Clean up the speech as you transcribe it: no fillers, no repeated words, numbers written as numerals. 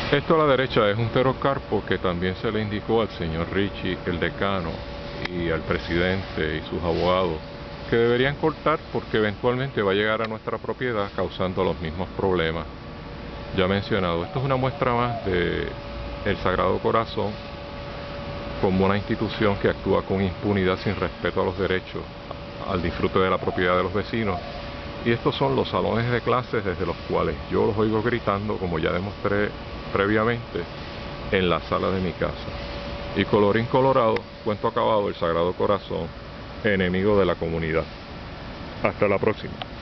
Esto a la derecha es un pterocarpo que también se le indicó al señor Richie, el decano, y al presidente y sus abogados que deberían cortar porque eventualmente va a llegar a nuestra propiedad causando los mismos problemas. Ya mencionado, esto es una muestra más de el Sagrado Corazón como una institución que actúa con impunidad sin respeto a los derechos, al disfrute de la propiedad de los vecinos. Y estos son los salones de clases desde los cuales yo los oigo gritando, como ya demostré previamente, en la sala de mi casa. Y colorín colorado, cuento acabado, el Sagrado Corazón, enemigo de la comunidad. Hasta la próxima.